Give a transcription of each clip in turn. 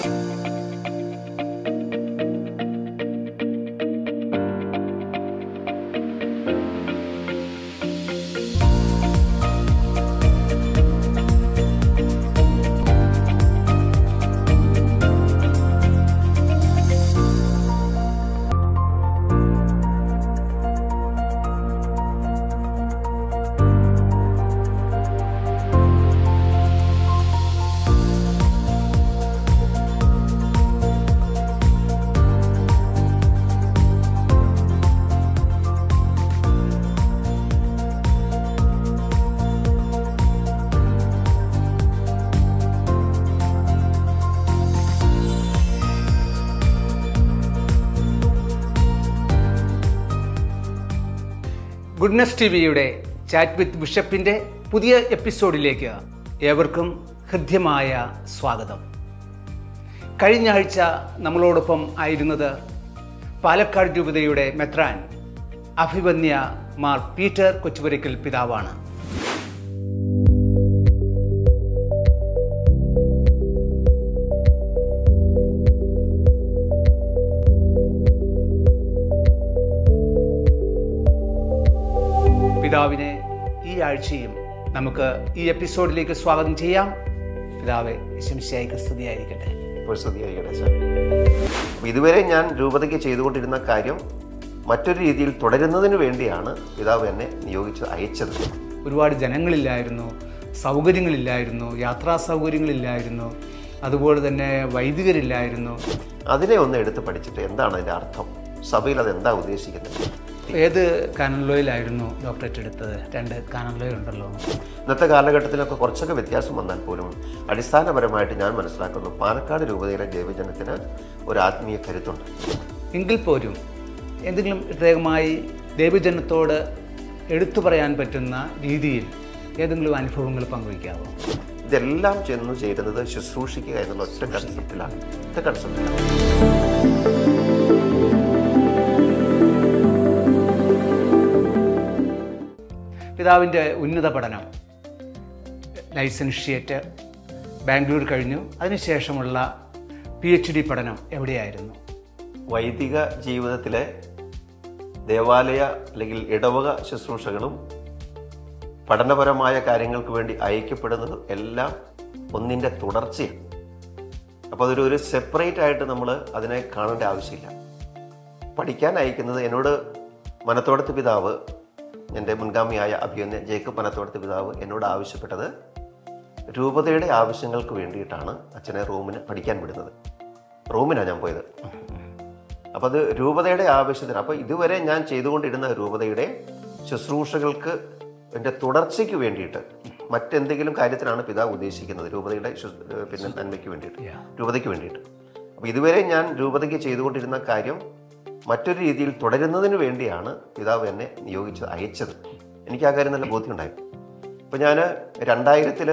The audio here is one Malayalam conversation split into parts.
ഗുഡ്നസ് ടിവിയുടെ ചാറ്റ് വിത്ത് ബിഷപ്പിൻ്റെ പുതിയ എപ്പിസോഡിലേക്ക് ഏവർക്കും ഹൃദ്യമായ സ്വാഗതം. കഴിഞ്ഞ ആഴ്ച നമ്മളോടൊപ്പം ആയിരുന്നത് പാലക്കാട് രൂപതയുടെ മെത്രാൻ അഭിവന്യ മാർ പീറ്റർ കൊച്ചുപുരയ്ക്കൽ പിതാവാണ്. പിതാവിനെ ഈ ആഴ്ചയും നമുക്ക് ഈ എപ്പിസോഡിലേക്ക് സ്വാഗതം ചെയ്യാം. പിതാവെ, ഈശോമിശിഹായ്ക്ക് സ്തുതിയായിരിക്കട്ടെ. സ്തുതിയായിരിക്കട്ടെ സാർ. ഇതുവരെ ഞാൻ രൂപതയ്ക്ക് ചെയ്തുകൊണ്ടിരുന്ന കാര്യം മറ്റൊരു രീതിയിൽ തുടരുന്നതിന് വേണ്ടിയാണ് പിതാവ് എന്നെ അയച്ചത്. ഒരുപാട് ജനങ്ങളില്ലായിരുന്നു, സൗകര്യങ്ങളില്ലായിരുന്നു, യാത്രാ സൗകര്യങ്ങളില്ലായിരുന്നു, അതുപോലെ തന്നെ വൈദികരില്ലായിരുന്നു. അതിനെ ഒന്ന് എടുത്ത് പഠിച്ചിട്ട് എന്താണ് അതിൻ്റെ അർത്ഥം, സഭയിൽ അതെന്താ ഉദ്ദേശിക്കുന്നത്. ഏത് കാനലോയിലായിരുന്നു ഡോക്ടറേറ്റ് എടുത്തത്? 2 കാനലോയിൽ ഉണ്ടല്ലോ. ഇന്നത്തെ കാലഘട്ടത്തിലൊക്കെ കുറച്ചൊക്കെ വ്യത്യാസം വന്നാൽ പോലും അടിസ്ഥാനപരമായിട്ട് ഞാൻ മനസ്സിലാക്കുന്നു പാലക്കാട് രൂപതയിലെ ദൈവജനത്തിന് ഒരു ആത്മീയ കരുത്തുണ്ട്. എങ്കിൽ പോലും എന്തെങ്കിലും പ്രത്യേകമായി ദൈവജനത്തോട് എടുത്തു പറയാൻ പറ്റുന്ന രീതിയിൽ ഏതെങ്കിലും അനുഭവങ്ങൾ പങ്കുവയ്ക്കാമോ? ഇതെല്ലാം ചെന്നു ചേരുന്നത് ശുശ്രൂഷിക്കുക എന്നുള്ള ഒറ്റ കൺസെപ്റ്റിലാണ്. പിതാവിൻ്റെ ഉന്നത പഠനം ലൈസൻഷ്യേറ്റ് ബാംഗ്ലൂർ കഴിഞ്ഞു. അതിനുശേഷമുള്ള PhD പഠനം എവിടെയായിരുന്നു? വൈദിക ജീവിതത്തിലെ ദേവാലയ അല്ലെങ്കിൽ ഇടവക ശുശ്രൂഷകളും പഠനപരമായ കാര്യങ്ങൾക്ക് വേണ്ടി അയക്കപ്പെടുന്നതും എല്ലാം ഒന്നിൻ്റെ തുടർച്ചയാണ്. അപ്പോൾ അതൊരു സെപ്പറേറ്റ് ആയിട്ട് നമ്മൾ അതിനെ കാണേണ്ട ആവശ്യമില്ല. പഠിക്കാൻ അയക്കുന്നത് എന്നോട് മനത്തോടത്ത് പിതാവ്, എൻ്റെ മുൻഗാമിയായ അഭിവന്യ ജേക്കബ് മനത്തോടത്ത് പിതാവ് എന്നോട് ആവശ്യപ്പെട്ടത് രൂപതയുടെ ആവശ്യങ്ങൾക്ക് വേണ്ടിയിട്ടാണ് അച്ഛനെ റോമിന് പഠിക്കാൻ വിടുന്നത്. റോമിനാണ് ഞാൻ പോയത്. അപ്പോൾ അത് രൂപതയുടെ ആവശ്യത്തിന്. അപ്പോൾ ഇതുവരെ ഞാൻ ചെയ്തുകൊണ്ടിരുന്ന രൂപതയുടെ ശുശ്രൂഷകൾക്ക് എൻ്റെ തുടർച്ചയ്ക്ക് വേണ്ടിയിട്ട് മറ്റെന്തെങ്കിലും കാര്യത്തിനാണ് പിതാവ് ഉദ്ദേശിക്കുന്നത്, രൂപതയുടെ നന്മയ്ക്ക് വേണ്ടിയിട്ട്, രൂപതയ്ക്ക് വേണ്ടിയിട്ട്. അപ്പോൾ ഇതുവരെ ഞാൻ രൂപതയ്ക്ക് ചെയ്തുകൊണ്ടിരുന്ന കാര്യം മറ്റൊരു രീതിയിൽ തുടരുന്നതിന് വേണ്ടിയാണ് പിതാവ് എന്നെ അയച്ചത്. എനിക്ക് ആ കാര്യം നല്ല ബോധ്യമുണ്ടായിരുന്നു. അപ്പോൾ ഞാൻ 2000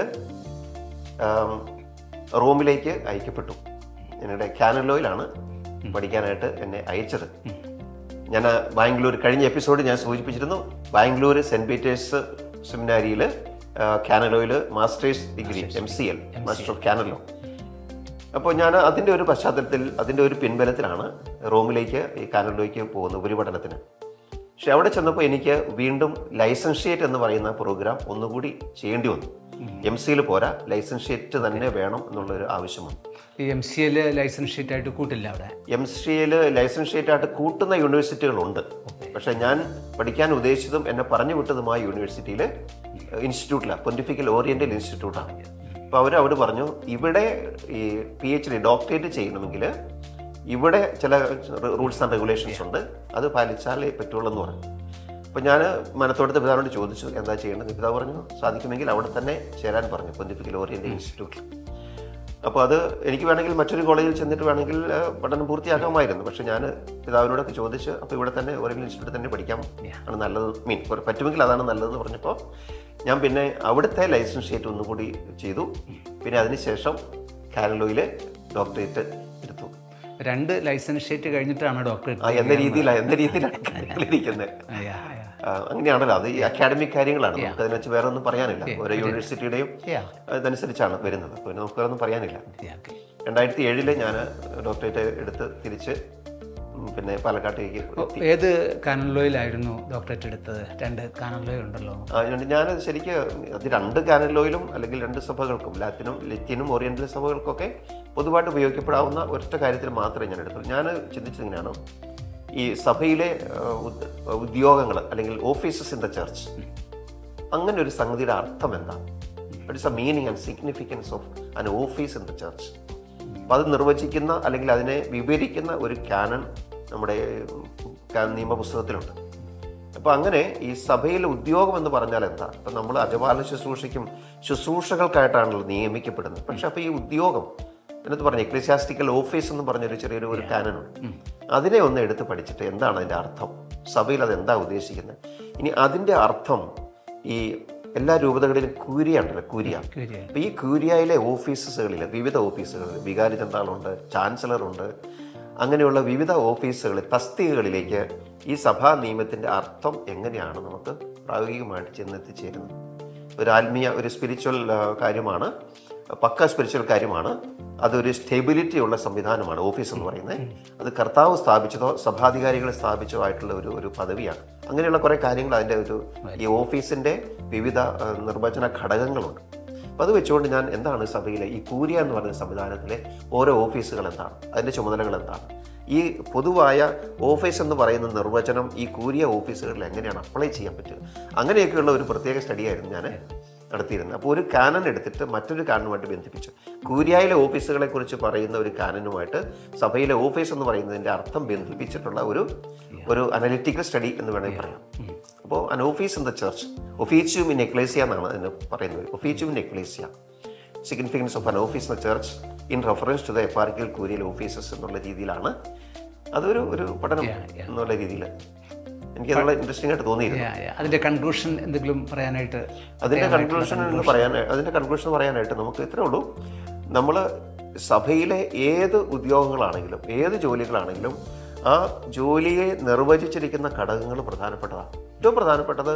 റോമിലേക്ക് അയക്കപ്പെട്ടു. ഞങ്ങളുടെ കാനലോയിലാണ് പഠിക്കാനായിട്ട് എന്നെ അയച്ചത്. ഞാൻ ബാംഗ്ലൂർ, കഴിഞ്ഞ എപ്പിസോഡ് ഞാൻ സൂചിപ്പിച്ചിരുന്നു, ബാംഗ്ലൂർ സെൻറ്റ് പീറ്റേഴ്സ് സെമിനാരിയിൽ കാനലോയിൽ master's degree MCL, master of canon law. അപ്പോൾ ഞാൻ അതിൻ്റെ ഒരു പശ്ചാത്തലത്തിൽ, അതിൻ്റെ ഒരു പിൻബലത്തിലാണ് റോമിലേക്ക്, ഈ കാനലോയ്ക്ക് പോകുന്നത് ഉപരിപഠനത്തിന്. പക്ഷെ അവിടെ ചെന്നപ്പോൾ എനിക്ക് വീണ്ടും ലൈസൻഷ്യേറ്റ് എന്ന് പറയുന്ന പ്രോഗ്രാം ഒന്നുകൂടി ചെയ്യേണ്ടി വന്നു. MCL പോരാ, ലൈസൻഷ്യേറ്റ് തന്നെ വേണം എന്നുള്ളൊരു ആവശ്യം വന്നു. ഈ MCL ലൈസൻഷ്യേറ്റ് ആയിട്ട് കൂട്ടില്ല അവിടെ? MCL ലൈസൻഷ്യേറ്റ് ആയിട്ട് കൂട്ടുന്ന യൂണിവേഴ്സിറ്റികളുണ്ട്. പക്ഷേ ഞാൻ പഠിക്കാൻ ഉദ്ദേശിച്ചതും എന്നെ പറഞ്ഞു വിട്ടതുമായ യൂണിവേഴ്സിറ്റിയിൽ ഇൻസ്റ്റിറ്റ്യൂട്ടിലാണ്, പൊന്റിഫിക്കൽ ഓറിയന്റൽ ഇൻസ്റ്റിറ്റ്യൂട്ടാണ്. അപ്പോൾ അവരോട് പറഞ്ഞു, ഇവിടെ ഈ PhD ഡോക്ടറേറ്റ് ചെയ്യണമെങ്കിൽ ഇവിടെ ചില റൂൾസ് ആൻഡ് റെഗുലേഷൻസ് ഉണ്ട്, അത് പാലിച്ചാലേ പറ്റുള്ളൂ എന്ന് പറഞ്ഞു. അപ്പോൾ ഞാൻ മനത്തോടത്തെ പിതാവിനോട് ചോദിച്ചു എന്താ ചെയ്യേണ്ടത്. പിതാവ് പറഞ്ഞു സാധിക്കുമെങ്കിൽ അവിടെ തന്നെ ചേരാൻ പറഞ്ഞു, പൊന്റിഫിക്കൽ ഓറിയന്റൽ ഇൻസ്റ്റിറ്റ്യൂട്ടിൽ. അപ്പോൾ അത് എനിക്ക് വേണമെങ്കിൽ മറ്റൊരു കോളേജിൽ ചെന്നിട്ട് വേണമെങ്കിൽ പഠനം പൂർത്തിയാക്കാമായിരുന്നു. പക്ഷേ ഞാൻ പിതാവിനോടൊക്കെ ചോദിച്ച്, അപ്പോൾ ഇവിടെ തന്നെ ഓറിയന്റൽ ഇൻസ്റ്റിറ്റ്യൂട്ടിൽ തന്നെ പഠിക്കാം ആണ് നല്ലത്, പറ്റുമെങ്കിൽ അതാണ് നല്ലതെന്ന് പറഞ്ഞപ്പോൾ ഞാൻ പിന്നെ അവിടുത്തെ ലൈസൻഷ്യേറ്റ് ഒന്നുകൂടി ചെയ്തു. പിന്നെ അതിനുശേഷം കാനലോയിലെ ഡോക്ടറേറ്റ് എടുത്തു. 2 ലൈസൻഷ്യേറ്റ് കഴിഞ്ഞിട്ടാണ് ഡോക്ടറേറ്റ്. എന്ന രീതിയിലാണ് കാര്യങ്ങളിരിക്കുന്നത്. അങ്ങനെയാണല്ലോ, അത് ഈ അക്കാഡമിക് കാര്യങ്ങളാണ്, നമുക്ക് അതിനെ വെച്ച് വേറെ ഒന്നും പറയാനില്ല. ഓരോ യൂണിവേഴ്സിറ്റിയുടെയും അതനുസരിച്ചാണ് വരുന്നത്, അപ്പോൾ നമുക്ക് വേറെ ഒന്നും പറയാനില്ല. 2007 ഞാൻ ഡോക്ടറേറ്റ് എടുത്ത് തിരിച്ച് പിന്നെ പാലക്കാട്ടേക്ക് എത്തി. ഏത് കാനലോയിലായിരുന്നു ഡോക്ടറേറ്റ് എടുത്തത്? 2 കാനലോയിൽ ഉണ്ടല്ലോ. ഞാൻ ശരിക്കും അത് 2 കാനലോയിലും അല്ലെങ്കിൽ 2 സഭകൾക്കും, ലത്തീനും ഓറിയന്റൽ സഭകൾക്കൊക്കെ പൊതുവായിട്ട് ഉപയോഗിക്കപ്പെടാവുന്ന ഒറ്റ കാര്യത്തിൽ മാത്രമേ ഞാൻ എടുത്തുള്ളൂ. ഞാൻ ചിന്തിച്ചതിങ്ങനെയാണ്, ഈ സഭയിലെ ഉദ്യോഗങ്ങൾ അല്ലെങ്കിൽ ഓഫീസസ് ഇൻ ദ ചർച്ച്, അങ്ങനെ ഒരു സംഗതിയുടെ അർത്ഥം എന്താണ്? What is the meaning and significance of an office in the church? അപ്പം അത് നിർവചിക്കുന്ന അല്ലെങ്കിൽ അതിനെ വിവരിക്കുന്ന ഒരു കാനൺ നമ്മുടെ നിയമപുസ്തകത്തിലുണ്ട്. അപ്പോൾ അങ്ങനെ ഈ സഭയിലെ ഉദ്യോഗം എന്ന് പറഞ്ഞാൽ എന്താ? ഇപ്പം നമ്മൾ അജപാലന ശുശ്രൂഷകൾക്കായിട്ടാണല്ലോ നിയമിക്കപ്പെടുന്നത്. പക്ഷെ അപ്പോൾ ഈ ഉദ്യോഗം എന്നത്ത് പറഞ്ഞ എക്ലീസിയാസ്റ്റിക്കൽ ഓഫീസ് എന്ന് പറഞ്ഞൊരു ചെറിയൊരു കാനനുണ്ട്. അതിനെ ഒന്ന് എടുത്ത് പഠിച്ചിട്ട് എന്താണ് അതിൻ്റെ അർത്ഥം, സഭയിൽ അതെന്താ ഉദ്ദേശിക്കുന്നത്. ഇനി അതിൻ്റെ അർത്ഥം ഈ എല്ലാ രൂപതകളിലും കൂരിയ ഉണ്ടല്ലോ, കൂരിയ. അപ്പോൾ ഈ കൂരിയയിലെ ഓഫീസുകളിൽ, വിവിധ ഓഫീസുകളിൽ വികാരി ജനറാളുണ്ട്, ചാൻസലറുണ്ട്, അങ്ങനെയുള്ള വിവിധ ഓഫീസുകളിൽ, തസ്തികകളിലേക്ക് ഈ സഭാ നിയമത്തിൻ്റെ അർത്ഥം എങ്ങനെയാണ് നമുക്ക് പ്രായോഗികമായിട്ട് ചെന്നെത്തിച്ചേരുന്നത്. ഒരു സ്പിരിച്വൽ കാര്യമാണ്, പക്ക സ്പിരിച്വൽ കാര്യമാണ്. അതൊരു സ്റ്റെബിലിറ്റി ഉള്ള സംവിധാനമാണ് ഓഫീസ് എന്ന് പറയുന്നത്. അത് കർത്താവ് സ്ഥാപിച്ചതോ സഭാധികാരികൾ സ്ഥാപിച്ചതോ ആയിട്ടുള്ള ഒരു പദവിയാണ്. അങ്ങനെയുള്ള കുറേ കാര്യങ്ങൾ അതിൻ്റെ ഈ ഓഫീസിൻ്റെ വിവിധ നിർവചന ഘടകങ്ങളുണ്ട്. അപ്പോൾ അത് വെച്ചുകൊണ്ട് ഞാൻ എന്താണ് സഭയിലെ ഈ കൂരിയ എന്ന് പറയുന്ന സംവിധാനത്തിലെ ഓരോ ഓഫീസുകൾ എന്താണ്, അതിൻ്റെ ചുമതലകൾ എന്താണ്, ഈ പൊതുവായ ഓഫീസ് എന്ന് പറയുന്ന നിർവചനം ഈ കൂരിയ ഓഫീസുകളിൽ എങ്ങനെയാണ് അപ്ലൈ ചെയ്യാൻ പറ്റുക, അങ്ങനെയൊക്കെയുള്ള ഒരു പ്രത്യേക സ്റ്റഡിയായിരുന്നു ഞാൻ നടത്തിയിരുന്നത്. അപ്പോൾ ഒരു കാനൻ എടുത്തിട്ട് മറ്റൊരു കാനനുമായിട്ട് ബന്ധിപ്പിച്ചു. കൂരിയയിലെ ഓഫീസുകളെ കുറിച്ച് പറയുന്ന ഒരു കാനനുമായിട്ട് സഭയിലെ ഓഫീസ് എന്ന് പറയുന്നതിൻ്റെ അർത്ഥം ബന്ധിപ്പിച്ചിട്ടുള്ള ഒരു അനലിറ്റിക്കൽ സ്റ്റഡി എന്ന് വേണമെങ്കിൽ പറയാം. അപ്പോൾ an office in the church, ഒഫീച്ചിയം ഇൻ എക്ലേസിയ എന്നാണ് അതിന് പറയുന്നത്. ഒഫീച്ചിയം ഇൻ എക്ലേസിയ, significance of an office in the church in reference to the eparchial curial offices എന്നുള്ള രീതിയിലാണ് അതൊരു പഠനം എന്നുള്ള രീതിയിൽ എനിക്കതുള്ള ഇൻട്രസ്റ്റിംഗ് ആയിട്ട് തോന്നിയിരുന്നു. അതിൻ്റെ കൺക്ലൂഷൻ എന്തെങ്കിലും പറയാനായിട്ട്? അതിൻ്റെ കൺക്ലൂഷൻ പറയാനായിട്ട് നമുക്ക് ഇത്രേ ഉള്ളൂ. നമ്മൾ സഭയിലെ ഏത് ഉദ്യോഗങ്ങളാണെങ്കിലും ഏത് ജോലികളാണെങ്കിലും ആ ജോലിയെ നിർവചിച്ചിരിക്കുന്ന ഘടകങ്ങൾ പ്രധാനപ്പെട്ടതാണ്. ഏറ്റവും പ്രധാനപ്പെട്ടത്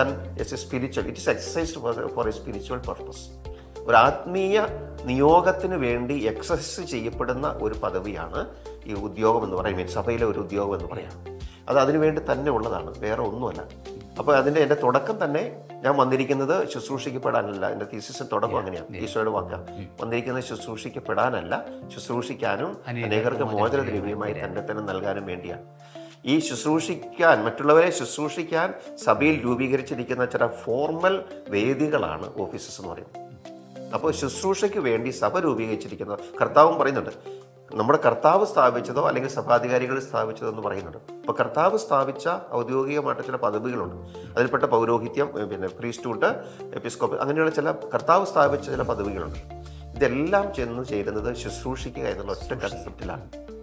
it is exercised for a spiritual purpose. ഒരു ആത്മീയ നിയോഗത്തിന് വേണ്ടി എക്സസൈസ് ചെയ്യപ്പെടുന്ന ഒരു പദവിയാണ് ഈ ഉദ്യോഗം എന്ന് പറയുന്നത്, സഭയിലെ ഒരു ഉദ്യോഗം എന്ന് പറയാം. അത് അതിനുവേണ്ടി തന്നെ ഉള്ളതാണ്, വേറെ ഒന്നുമല്ല. അപ്പോൾ എൻ്റെ തുടക്കം തന്നെ ഞാൻ വന്നിരിക്കുന്നത് ശുശ്രൂഷിക്കപ്പെടാനല്ല. എൻ്റെ തീസിസിൻ്റെ തുടക്കം അങ്ങനെയാണ്, ഈശോയുടെ വാക്ക. വന്നിരിക്കുന്നത് ശുശ്രൂഷിക്കപ്പെടാനല്ല, ശുശ്രൂഷിക്കാനും അനേകർക്ക് മോചനദ്രവ്യമായി തന്നെ നൽകാനും വേണ്ടിയാണ്. ഈ മറ്റുള്ളവരെ ശുശ്രൂഷിക്കാൻ സഭയിൽ രൂപീകരിച്ചിരിക്കുന്ന ചില ഫോർമൽ വേദികളാണ് ഓഫീസസ് എന്ന് പറയുന്നത്. അപ്പോൾ ശുശ്രൂഷയ്ക്ക് വേണ്ടി സഭ രൂപീകരിച്ചിരിക്കുന്ന, കർത്താവും പറയുന്നുണ്ട്, നമ്മുടെ കർത്താവ് സ്ഥാപിച്ചതോ അല്ലെങ്കിൽ സഭാധികാരികൾ സ്ഥാപിച്ചതോ എന്ന് പറയുന്നുണ്ട്. അപ്പോൾ കർത്താവ് സ്ഥാപിച്ച ഔദ്യോഗികമായിട്ട് ചില പദവികളുണ്ട്. അതിൽപ്പെട്ട പൗരോഹിത്യം, പിന്നെ പ്രീസ്റ്റ്ഹുഡ്, എപ്പിസ്കോപ്പ്, അങ്ങനെയുള്ള ചില കർത്താവ് സ്ഥാപിച്ച ചില പദവികളുണ്ട്. ഇതെല്ലാം ചെന്ന് ചേരുന്നത് ശുശ്രൂഷിക്കുക എന്നുള്ള ഒറ്റ കൺസെപ്റ്റിലാണ്.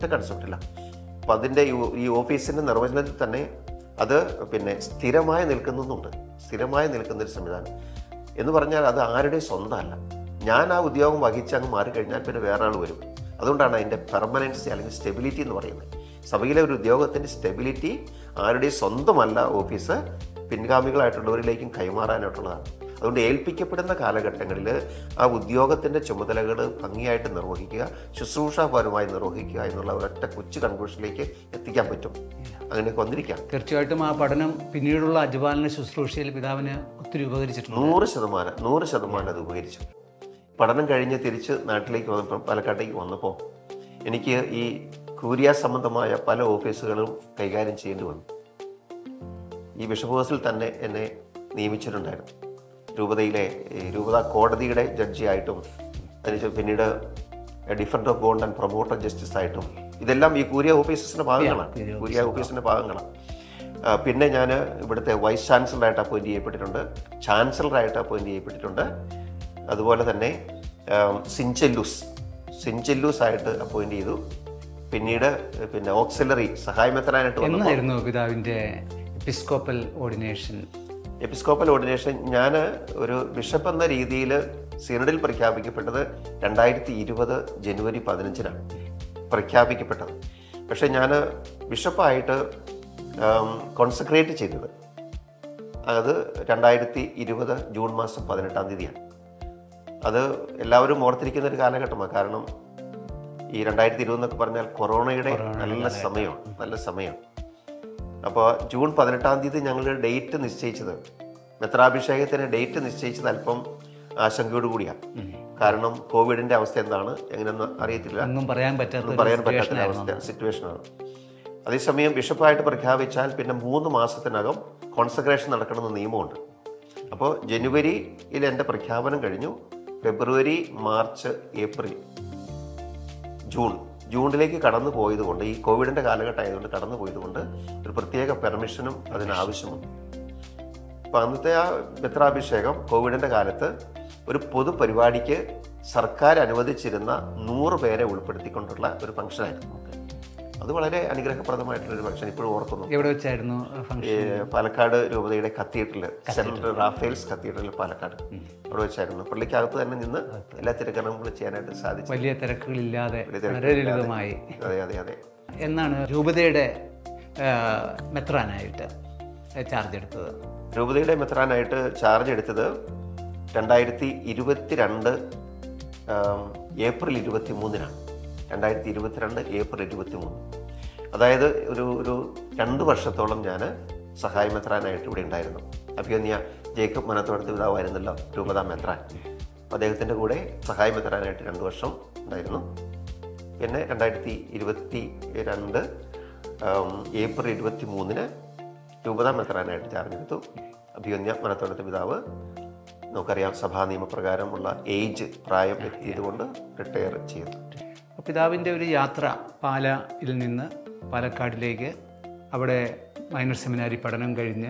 അപ്പോൾ അതിൻ്റെ ഈ ഓഫീസിൻ്റെ നിർവചനത്തിൽ തന്നെ അത് പിന്നെ സ്ഥിരമായി നിൽക്കുന്നൊരു സംവിധാനം എന്ന് പറഞ്ഞാൽ അത് ആരുടെയും സ്വന്തമല്ല. ഞാൻ ആ ഉദ്യോഗം വഹിച്ച് അങ്ങ് മാറിക്കഴിഞ്ഞാൽ പിന്നെ വേറെ ആൾ വരും. അതുകൊണ്ടാണ് അതിൻ്റെ പെർമനൻസി അല്ലെങ്കിൽ സ്റ്റെബിലിറ്റി എന്ന് പറയുന്നത്. സഭയിലെ ഒരു ഉദ്യോഗത്തിൻ്റെ സ്റ്റെബിലിറ്റി ആരുടെയും സ്വന്തമല്ല, ഓഫീസ് പിൻഗാമികളായിട്ടുള്ളവരിലേക്കും കൈമാറാനായിട്ടുള്ളതാണ്. അതുകൊണ്ട് ഏൽപ്പിക്കപ്പെടുന്ന കാലഘട്ടങ്ങളിൽ ആ ഉദ്യോഗത്തിൻ്റെ ചുമതലകൾ ഭംഗിയായിട്ട് നിർവഹിക്കുക, ശുശ്രൂഷാപരമായി നിർവഹിക്കുക എന്നുള്ള ഒരൊറ്റ കൊച്ചു കൺക്ലൂഷനിലേക്ക് എത്തിക്കാൻ പറ്റും. അങ്ങനെയൊക്കെ വന്നിരിക്കാം. തീർച്ചയായിട്ടും ആ പഠനം പിന്നീടുള്ള അജപാലന ശുശ്രൂഷയിൽ പിതാവിന് ഒത്തിരി ഉപകരിച്ചിട്ടുണ്ട്. 100% അത് ഉപകരിച്ചു. പഠനം കഴിഞ്ഞ് തിരിച്ച് നാട്ടിലേക്ക് വന്നപ്പോൾ, പാലക്കാട്ടേക്ക് വന്നപ്പോൾ എനിക്ക് ഈ കൂരിയ സംബന്ധമായ പല ഓഫീസുകളും കൈകാര്യം ചെയ്യേണ്ടി വന്നു. ഈ ബിഷപ്പ് ഹൗസിൽ തന്നെ എന്നെ നിയമിച്ചിട്ടുണ്ടായിരുന്നു. രൂപത കോടതിയുടെ ജഡ്ജിയായിട്ടും അതിനുശേഷം പിന്നീട് defender of bond and promoter justice ആയിട്ടും, ഇതെല്ലാം ഈ കൂരിയ ഓഫീസിൻ്റെ ഭാഗങ്ങളാണ്. പിന്നെ ഞാൻ ഇവിടുത്തെ വൈസ് ചാൻസലറായിട്ട് അപ്പോയിൻറ്റ് ചെയ്യപ്പെട്ടിട്ടുണ്ട്, ചാൻസലറായിട്ട് അപ്പോയിൻറ്റ് ചെയ്യപ്പെട്ടിട്ടുണ്ട്. അതുപോലെ തന്നെ സിൻചെല്ലൂസ് ആയിട്ട് അപ്പോയിൻറ്റ് ചെയ്തു. പിന്നീട് പിന്നെ ഓക്സിലറി സഹായമെത്രാനായിട്ട് വന്നു. പിതാവിൻ്റെ എപ്പിസ്കോപ്പൽ ഓർഡിനേഷൻ ഞാൻ ഒരു ബിഷപ്പ് എന്ന രീതിയിൽ സിനഡിൽ പ്രഖ്യാപിക്കപ്പെട്ടത് 2020 ജനുവരി 15 പ്രഖ്യാപിക്കപ്പെട്ടത്. പക്ഷേ ഞാൻ ബിഷപ്പായിട്ട് കോൺസെക്രേറ്റ് ചെയ്തത് അത് 2020 ജൂൺ മാസം 18 അത് എല്ലാവരും ഓർത്തിരിക്കുന്ന ഒരു കാലഘട്ടമാണ്. കാരണം ഈ 2020 എന്നൊക്കെ പറഞ്ഞാൽ കൊറോണയുടെ നല്ല സമയമാണ്. അപ്പോൾ ജൂൺ 18-ാം തീയതി ഞങ്ങൾ ഡേറ്റ് നിശ്ചയിച്ചത്, മെത്രാഭിഷേകത്തിന് ഡേറ്റ് നിശ്ചയിച്ചത് അല്പം ആശങ്കയോട് കൂടിയാണ്. കാരണം കോവിഡിന്റെ അവസ്ഥ എന്താണ് എങ്ങനെയൊന്നും അറിയത്തില്ല, ഒന്നും പറയാൻ പറ്റാത്ത സിറ്റുവേഷനാണ്. അതേസമയം ബിഷപ്പായിട്ട് പ്രഖ്യാപിച്ചാൽ പിന്നെ 3 മാസത്തിനകം കോൺസെക്രേഷൻ നടക്കണമെന്ന് നിയമമുണ്ട്. അപ്പോൾ ജനുവരിയിൽ എൻ്റെ പ്രഖ്യാപനം കഴിഞ്ഞു. ഫെബ്രുവരി, മാർച്ച്, ഏപ്രിൽ, ജൂണിലേക്ക് കടന്നു പോയതുകൊണ്ട്, ഈ കോവിഡിൻ്റെ കാലഘട്ടം ആയതുകൊണ്ട് കടന്നു പോയതുകൊണ്ട് ഒരു പ്രത്യേക പെർമിഷനും അതിനാവശ്യമുണ്ട്. അപ്പം അന്നത്തെ ആ മെത്രാഭിഷേകം കോവിഡിൻ്റെ കാലത്ത് ഒരു പൊതുപരിപാടിക്ക് സർക്കാർ അനുവദിച്ചിരുന്ന 100 പേരെ ഉൾപ്പെടുത്തിക്കൊണ്ടുള്ള ഒരു ഫംഗ്ഷനായിരുന്നു. അത് വളരെ അനുഗ്രഹപ്രദമായിട്ടുള്ളൊരു ഫംഗ്ഷൻ ഇപ്പോഴും ഓർക്കുന്നു. എവിടെ വെച്ചായിരുന്നു? പാലക്കാട് രൂപതയുടെ cathedral, saint Raphael's cathedral Palakkad, അവിടെ വെച്ചായിരുന്നു. പള്ളിക്കകത്ത് തന്നെ നിന്ന് എല്ലാ തിരക്കണങ്ങളും ചെയ്യാനായിട്ട് സാധിച്ചു. വലിയ തിരക്കുകളില്ലാതെ ലളിതമായി. അതെ. എന്നാണ് രൂപതയുടെ മെത്രാനായിട്ട് ചാർജ് എടുത്തത്? രൂപതയുടെ മെത്രാനായിട്ട് ചാർജ് എടുത്തത് 2022 ഏപ്രിൽ 23-നാണ്. 2022 ഏപ്രിൽ 23. അതായത് ഒരു 2 വർഷത്തോളം ഞാൻ സഹായ മെത്രാനായിട്ട് ഇവിടെ ഉണ്ടായിരുന്നു. അഭിയന്യ ജേക്കബ് മനത്തോടത്ത് പിതാവായിരുന്നല്ലോ രൂപതാ മെത്രാൻ. അദ്ദേഹത്തിൻ്റെ കൂടെ സഹായ മെത്രാനായിട്ട് 2 വർഷം ഉണ്ടായിരുന്നു. പിന്നെ 2022 ഏപ്രിൽ 23-ന് രൂപതാ മെത്രാനായിട്ട് ചാർജ് എടുത്തു. അഭിയന്യ മനത്തോടത്ത് പിതാവ് നമുക്കറിയാം സഭാ നിയമപ്രകാരമുള്ള പ്രായം എത്തിയതുകൊണ്ട് റിട്ടയർ ചെയ്തു. പിതാവിൻ്റെ ഒരു യാത്ര പാലയിൽ നിന്ന് പാലക്കാടിലേക്ക്, അവിടെ മൈനർ സെമിനാരി പഠനം കഴിഞ്ഞ്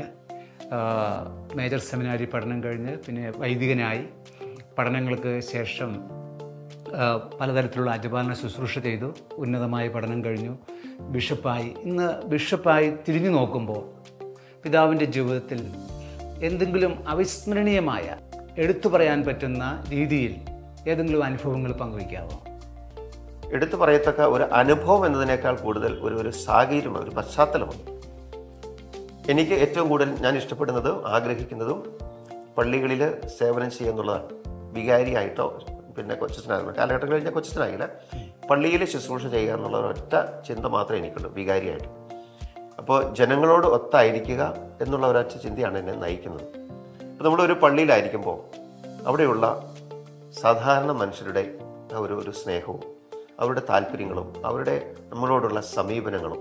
മേജർ സെമിനാരി പഠനം കഴിഞ്ഞ് പിന്നെ വൈദികനായി, പഠനങ്ങൾക്ക് ശേഷം പലതരത്തിലുള്ള അജപാലന ശുശ്രൂഷ ചെയ്തു, ഉന്നതമായ പഠനം കഴിഞ്ഞു, ബിഷപ്പായി. ഇന്ന് ബിഷപ്പായി തിരിഞ്ഞു നോക്കുമ്പോൾ പിതാവിൻ്റെ ജീവിതത്തിൽ എന്തെങ്കിലും അവിസ്മരണീയമായ, എടുത്തു പറയാൻ പറ്റുന്ന രീതിയിൽ ഏതെങ്കിലും അനുഭവങ്ങൾ പങ്കുവയ്ക്കാമോ? എടുത്തു പറയത്തക്ക ഒരു അനുഭവം എന്നതിനേക്കാൾ കൂടുതൽ ഒരു സാഹചര്യമാണ്, ഒരു പശ്ചാത്തലമാണ്. എനിക്ക് ഏറ്റവും കൂടുതൽ ഞാൻ ഇഷ്ടപ്പെടുന്നതും ആഗ്രഹിക്കുന്നതും പള്ളികളിൽ സേവനം ചെയ്യുന്നുള്ളതാണ്. വികാരിയായിട്ടോ പിന്നെ കൊച്ചനാകുന്ന കാലഘട്ടങ്ങളിൽ ഞാൻ കൊച്ചനായില്ല, പള്ളിയിൽ ശുശ്രൂഷ ചെയ്യുക എന്നുള്ള ഒരൊറ്റ ചിന്ത മാത്രമേ എനിക്കുള്ളൂ, വികാരിയായിട്ട്. അപ്പോൾ ജനങ്ങളോട് ഒത്തായിരിക്കുക എന്നുള്ള ഒരൊറ്റ ചിന്തയാണ് എന്നെ നയിക്കുന്നത്. അപ്പോൾ നമ്മളൊരു പള്ളിയിലായിരിക്കുമ്പോൾ അവിടെയുള്ള സാധാരണ മനുഷ്യരുടെ ഒരു സ്നേഹവും അവരുടെ താല്പര്യങ്ങളും അവരുടെ നമ്മളോടുള്ള സമീപനങ്ങളും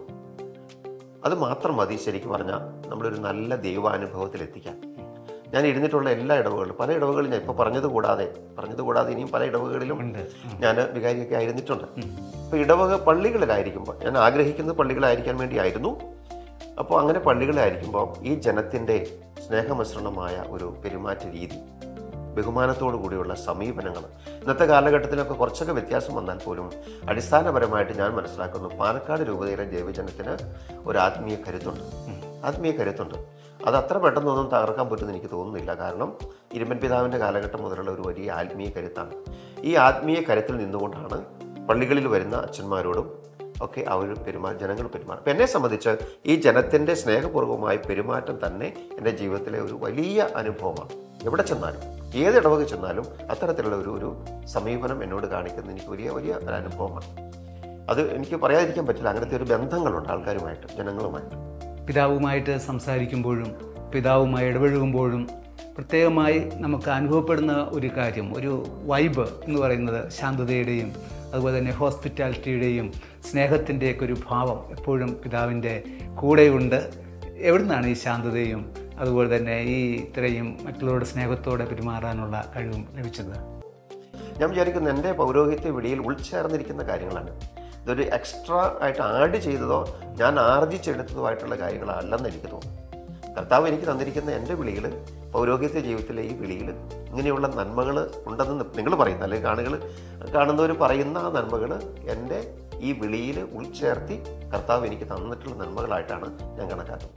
അത് മാത്രം മതി ശരിക്കും പറഞ്ഞാൽ നമ്മളൊരു നല്ല ദൈവാനുഭവത്തിലെത്തിക്കാൻ. ഞാൻ ഇരുന്നിട്ടുള്ള എല്ലാ ഇടവകളിലും, പല ഇടവകളിലും ഞാൻ ഇപ്പോൾ പറഞ്ഞത് കൂടാതെ ഇനിയും പല ഇടവകളിലും ഞാൻ വികാരിയൊക്കെ ആയിരുന്നിട്ടുണ്ട്. അപ്പോൾ പള്ളികളിലായിരിക്കുമ്പോൾ ഞാൻ ആഗ്രഹിക്കുന്നത് പള്ളികളായിരിക്കാൻ വേണ്ടിയായിരുന്നു. അപ്പോൾ അങ്ങനെ പള്ളികളായിരിക്കുമ്പോൾ ഈ ജനത്തിൻ്റെ സ്നേഹമിശ്രണമായ ഒരു പെരുമാറ്റ രീതി, ബഹുമാനത്തോടു കൂടിയുള്ള സമീപനങ്ങൾ, ഇന്നത്തെ കാലഘട്ടത്തിലൊക്കെ കുറച്ചൊക്കെ വ്യത്യാസം വന്നാൽ പോലും അടിസ്ഥാനപരമായിട്ട് ഞാൻ മനസ്സിലാക്കുന്നു പാലക്കാട് രൂപതയിലെ ദൈവജനത്തിന് ഒരു ആത്മീയ കരുത്തുണ്ട്. അത് അത്ര പെട്ടെന്നൊന്നും തകർക്കാൻ പറ്റുമെന്ന് എനിക്ക് തോന്നുന്നില്ല. കാരണം ഇരുമ്പൻ പിതാവിൻ്റെ കാലഘട്ടം മുതലുള്ള ഒരു വലിയ ആത്മീയ കരുത്താണ്. ഈ ആത്മീയ കരുത്തിൽ നിന്നുകൊണ്ടാണ് പള്ളികളിൽ വരുന്ന അച്ഛന്മാരോടും ഒക്കെ ജനങ്ങൾ പെരുമാറും. അപ്പം എന്നെ സംബന്ധിച്ച് ഈ ജനത്തിൻ്റെ സ്നേഹപൂർവ്വമായ പെരുമാറ്റം തന്നെ എൻ്റെ ജീവിതത്തിലെ ഒരു വലിയ അനുഭവമാണ്. എവിടെ ചെന്നാലും, ഏത് ഇടവക ചെന്നാലും അത്തരത്തിലുള്ള ഒരു സമീപനം എന്നോട് കാണിക്കുന്നത് എനിക്ക് വലിയ ഒരു അനുഭവമാണ്. അത് എനിക്ക് പറയാതിരിക്കാൻ പറ്റില്ല. അങ്ങനത്തെ ഒരു ബന്ധങ്ങളുണ്ട് ആൾക്കാരുമായിട്ട്, ജനങ്ങളുമായിട്ട്. പിതാവുമായിട്ട് സംസാരിക്കുമ്പോഴും പിതാവുമായി ഇടപഴകുമ്പോഴും പ്രത്യേകമായി നമുക്ക് അനുഭവപ്പെടുന്ന ഒരു കാര്യം, ഒരു വൈബ് എന്ന് പറയുന്നത് ശാന്തതയുടെയും അതുപോലെ തന്നെ ഹോസ്പിറ്റാലിറ്റിയുടെയും സ്നേഹത്തിൻ്റെയൊക്കെ ഒരു ഭാവം എപ്പോഴും പിതാവിൻ്റെ കൂടെയുണ്ട്. എവിടുന്നാണ് ഈ ശാന്തതയും അതുപോലെ തന്നെ ഈ ഇത്രയും മറ്റുള്ളവരുടെ സ്നേഹത്തോടെ പെരുമാറാനുള്ള കഴിവും ലഭിച്ചത്? ഞാൻ വിചാരിക്കുന്നു എൻ്റെ പൗരോഹിത്യ വിളിയിൽ ഉൾച്ചേർന്നിരിക്കുന്ന കാര്യങ്ങളാണ്. ഇതൊരു എക്സ്ട്രാ ആയിട്ട് ആഡ് ചെയ്തതോ ഞാൻ ആർജിച്ചെടുത്തതോ ആയിട്ടുള്ള കാര്യങ്ങളല്ലെന്ന് എനിക്ക് തോന്നുന്നു. കർത്താവ് എനിക്ക് തന്നിരിക്കുന്ന എൻ്റെ വിളിയിൽ, പൗരോഹിത്യ ജീവിതത്തിലെ ഈ വിളിയിൽ ഇങ്ങനെയുള്ള നന്മകൾ ഉണ്ടെന്ന് നിങ്ങൾ പറയുന്ന, അല്ലെങ്കിൽ കാണുന്നവർ പറയുന്ന ആ നന്മകൾ എൻ്റെ ഈ വിളിയിൽ ഉൾച്ചേർത്തി കർത്താവ് എനിക്ക് തന്നിട്ടുള്ള നന്മകളായിട്ടാണ് ഞാൻ കണക്കാക്കുന്നത്.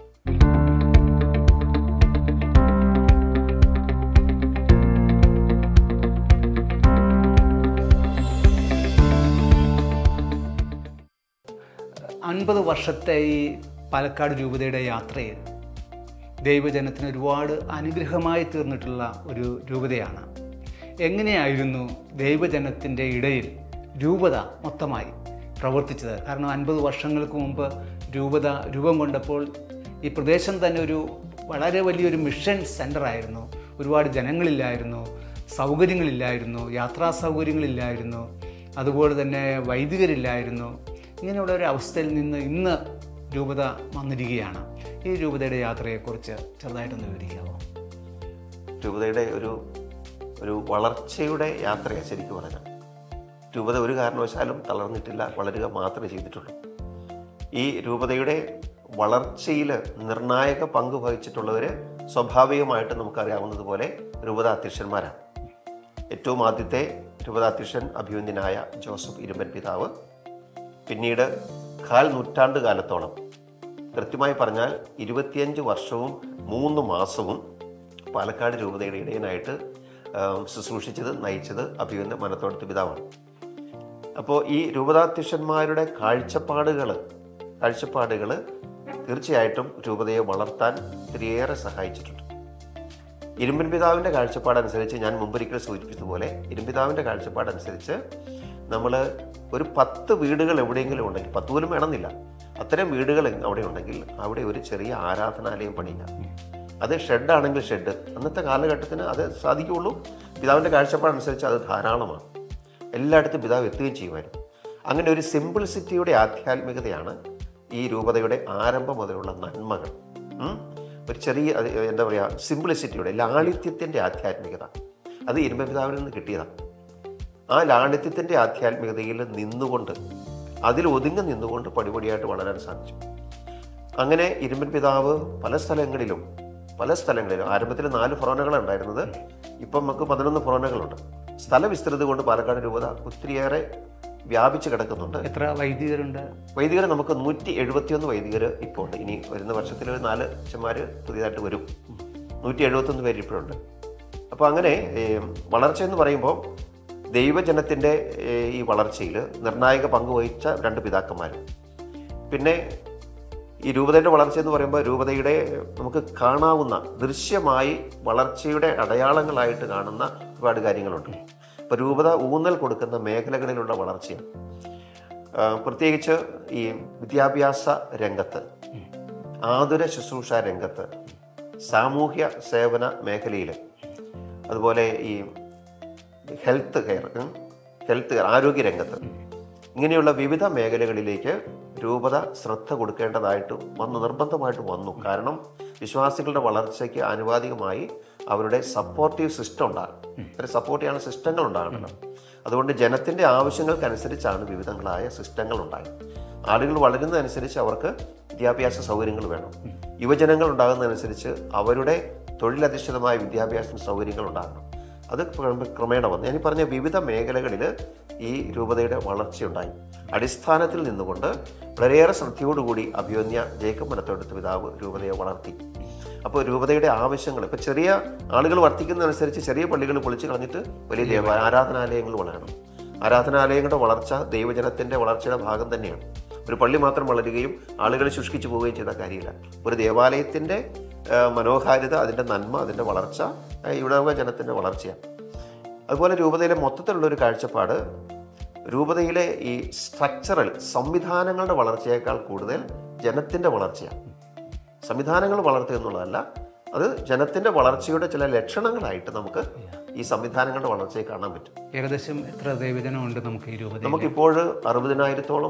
അൻപത് വർഷത്തെ ഈ പാലക്കാട് രൂപതയുടെ യാത്രയിൽ ദൈവജനത്തിന് ഒരുപാട് അനുഗ്രഹമായി തീർന്നിട്ടുള്ള ഒരു രൂപതയാണ്. എങ്ങനെയായിരുന്നു ദൈവജനത്തിൻ്റെ ഇടയിൽ രൂപത മൊത്തമായി പ്രവർത്തിച്ചത്. കാരണം 50 വർഷങ്ങൾക്ക് മുമ്പ് രൂപത രൂപം കൊണ്ടപ്പോൾ ഈ പ്രദേശം തന്നെ ഒരു വളരെ വലിയൊരു മിഷൻ സെൻ്ററായിരുന്നു. ഒരുപാട് ജനങ്ങളില്ലായിരുന്നു, സൗകര്യങ്ങളില്ലായിരുന്നു, യാത്രാ സൗകര്യങ്ങളില്ലായിരുന്നു, അതുപോലെ തന്നെ വൈദികരില്ലായിരുന്നു. ഇങ്ങനെയുള്ള ഒരു അവസ്ഥയിൽ നിന്ന് ഇന്ന് രൂപത വന്നിരിക്കുകയാണ്. ഈ രൂപതയുടെ യാത്രയെക്കുറിച്ച് ചെറുതായിട്ടൊന്ന് വിവരിക്കാമോ? രൂപതയുടെ ഒരു വളർച്ചയുടെ യാത്രയാണ് ശരിക്കും പറഞ്ഞാൽ. രൂപത ഒരു കാരണവശാലും തളർന്നിട്ടില്ല, വളരുക മാത്രമേ ചെയ്തിട്ടുള്ളൂ. ഈ രൂപതയുടെ വളർച്ചയിൽ നിർണായക പങ്ക് വഹിച്ചിട്ടുള്ളവർ സ്വാഭാവികമായിട്ട് നമുക്കറിയാവുന്നതുപോലെ രൂപതാധ്യക്ഷന്മാരാണ്. ഏറ്റവും ആദ്യത്തെ രൂപതാധ്യക്ഷൻ അഭിവന്ദ്യനായ ജോസഫ് ഇരുമ്പൻ പിതാവ്, പിന്നീട് 1/4 നൂറ്റാണ്ട് കാലത്തോളം, കൃത്യമായി പറഞ്ഞാൽ 25 വർഷവും 3 മാസവും പാലക്കാട് രൂപതയുടെ ഇടയനായിട്ട് ശുശ്രൂഷിച്ചത്, നയിച്ചത് അഭിവന്ദ്യ മനത്തോടത്ത് പിതാവാണ്. അപ്പോൾ ഈ രൂപതാധ്യക്ഷന്മാരുടെ കാഴ്ചപ്പാടുകൾ തീർച്ചയായിട്ടും രൂപതയെ വളർത്താൻ ഒത്തിരിയേറെ സഹായിച്ചിട്ടുണ്ട്. ഇരുമ്പൻ പിതാവിൻ്റെ കാഴ്ചപ്പാടനുസരിച്ച്, ഞാൻ മുമ്പൊരിക്കൽ സൂചിപ്പിച്ചതുപോലെ, ഇരുമ്പിതാവിൻ്റെ കാഴ്ചപ്പാടനുസരിച്ച് നമ്മൾ ഒരു 10 വീടുകൾ എവിടെയെങ്കിലും ഉണ്ടെങ്കിൽ, 10 പോലും വേണമെന്നില്ല, അത്തരം വീടുകൾ അവിടെ ഉണ്ടെങ്കിൽ അവിടെ ഒരു ചെറിയ ആരാധനാലയം പണിയുക. അത് ഷെഡാണെങ്കിൽ ഷെഡ്, അന്നത്തെ കാലഘട്ടത്തിന് അത് സാധിക്കുകയുള്ളൂ. പിതാവിൻ്റെ കാഴ്ചപ്പാടനുസരിച്ച് അത് ധാരാളമാണ്. എല്ലായിടത്തും പിതാവ് എത്തുകയും ചെയ്യുമായിരുന്നു. അങ്ങനെ ഒരു സിംപിൾസിറ്റിയുടെ ആധ്യാത്മികതയാണ് ഈ രൂപതയുടെ ആരംഭം മുതലുള്ള നന്മകൾ. ഒരു ചെറിയ എന്താ പറയുക, സിംപ്ലിസിറ്റിയുടെ, ലാളിത്യത്തിൻ്റെ ആധ്യാത്മികത, അത് ഇരുമ്പൻ പിതാവിൽ നിന്ന് കിട്ടിയതാണ്. ആ ലാളിത്യത്തിൻ്റെ ആധ്യാത്മികതയിൽ നിന്നുകൊണ്ട്, അതിൽ ഒതുങ്ങി നിന്നുകൊണ്ട് പടിപടിയായിട്ട് വളരാൻ സാധിച്ചു. അങ്ങനെ ഇരുമ്പൻ പിതാവ് പല സ്ഥലങ്ങളിലും ആരംഭത്തിൽ 4 ഫൊറോനകളാണ് ഉണ്ടായിരുന്നത്. ഇപ്പം നമുക്ക് 11 ഫൊറോനകളുണ്ട്. സ്ഥലവിസ്തൃതി കൊണ്ട് പാലക്കാട് രൂപത ഒത്തിരിയേറെ വ്യാപിച്ച് കിടക്കുന്നുണ്ട്. എത്ര വൈദികരുണ്ട്? വൈദികർ നമുക്ക് 171 വൈദികർ ഇപ്പോൾ ഉണ്ട്. ഇനി വരുന്ന വർഷത്തിൽ 4 അച്ഛന്മാർ പുതിയതായിട്ട് വരും. 171 പേര് ഇപ്പോഴുണ്ട്. അപ്പോൾ അങ്ങനെ വളർച്ച എന്ന് പറയുമ്പോൾ ദൈവജനത്തിൻ്റെ ഈ വളർച്ചയിൽ നിർണായക പങ്ക് വഹിച്ച 2 പിതാക്കന്മാർ. പിന്നെ ഈ രൂപതയുടെ വളർച്ച എന്ന് പറയുമ്പോൾ രൂപതയുടെ നമുക്ക് കാണാവുന്ന, ദൃശ്യമായി വളർച്ചയുടെ അടയാളങ്ങളായിട്ട് കാണുന്ന ഒരുപാട് കാര്യങ്ങളുണ്ട്. ഇപ്പോൾ രൂപത ഊന്നൽ കൊടുക്കുന്ന മേഖലകളിലുള്ള വളർച്ചയാണ്. പ്രത്യേകിച്ച് ഈ വിദ്യാഭ്യാസ രംഗത്ത്, ആതുര ശുശ്രൂഷ രംഗത്ത്, സാമൂഹ്യ സേവന മേഖലയിൽ, അതുപോലെ ഈ ഹെൽത്ത് കെയർ, ആരോഗ്യരംഗത്ത്, ഇങ്ങനെയുള്ള വിവിധ മേഖലകളിലേക്ക് രൂപത ശ്രദ്ധ കൊടുക്കേണ്ടതായിട്ട് നിർബന്ധമായിട്ട് വന്നു. കാരണം വിശ്വാസികളുടെ വളർച്ചയ്ക്ക് ആനുപാതികമായി അവരുടെ സപ്പോർട്ടീവ് സിസ്റ്റം ഉണ്ടാകും. ഒരു സപ്പോർട്ട് ചെയ്യാനുള്ള സിസ്റ്റങ്ങൾ ഉണ്ടാകണം. അതുകൊണ്ട് ജനത്തിൻ്റെ ആവശ്യങ്ങൾക്കനുസരിച്ചാണ് വിവിധങ്ങളായ സിസ്റ്റങ്ങൾ ഉണ്ടായത്. ആളുകൾ വളരുന്നതനുസരിച്ച് അവർക്ക് വിദ്യാഭ്യാസ സൗകര്യങ്ങൾ വേണം. യുവജനങ്ങൾ ഉണ്ടാകുന്നതനുസരിച്ച് അവരുടെ തൊഴിലധിഷ്ഠിതമായ വിദ്യാഭ്യാസ സൗകര്യങ്ങൾ ഉണ്ടാകണം. അത് ക്രമേണ വന്നു. ഞാനീ പറഞ്ഞ വിവിധ മേഖലകളിൽ ഈ രൂപതയുടെ വളർച്ചയുണ്ടായി. അടിസ്ഥാനത്തിൽ നിന്നുകൊണ്ട് വളരെയേറെ ശ്രദ്ധയോടുകൂടി അഭിവന്ദ്യ ജേക്കബ് മനത്തോടത്ത് പിതാവ് രൂപതയെ വളർത്തി. അപ്പോൾ രൂപതയുടെ ആവശ്യങ്ങൾ, ഇപ്പോൾ ചെറിയ ആളുകൾ വർദ്ധിക്കുന്നതനുസരിച്ച് ചെറിയ പള്ളികൾ പൊളിച്ച് കളഞ്ഞിട്ട് വലിയ ആരാധനാലയങ്ങൾ വളരണം. ആരാധനാലയങ്ങളുടെ വളർച്ച ദൈവജനത്തിൻ്റെ വളർച്ചയുടെ ഭാഗം തന്നെയാണ്. ഒരു പള്ളി മാത്രം വളരുകയും ആളുകൾ ശുഷ്കിച്ചു പോവുകയും ചെയ്ത കാര്യമില്ല. ഒരു ദേവാലയത്തിൻ്റെ മനോഹാരിത, അതിൻ്റെ നന്മ, അതിൻ്റെ വളർച്ച ഇടവക ജനത്തിൻ്റെ വളർച്ചയാണ്. അതുപോലെ രൂപതയിലെ മൊത്തത്തിലുള്ളൊരു കാഴ്ചപ്പാട്, രൂപതയിലെ ഈ സ്ട്രക്ചറൽ സംവിധാനങ്ങളുടെ വളർച്ചയേക്കാൾ കൂടുതൽ ജനത്തിൻ്റെ വളർച്ചയാണ്. സംവിധാനങ്ങൾ വളർത്തുക എന്നുള്ളതല്ല, അത് ജനത്തിൻ്റെ വളർച്ചയുടെ ചില ലക്ഷണങ്ങളായിട്ട് നമുക്ക് ഈ സംവിധാനങ്ങളുടെ വളർച്ചയെ കാണാൻ പറ്റും. ഏകദേശം എത്ര ദൈവജനമുണ്ട് നമുക്ക് ഈ രൂപതയിൽ? നമുക്കിപ്പോൾ 60,000-ഓളം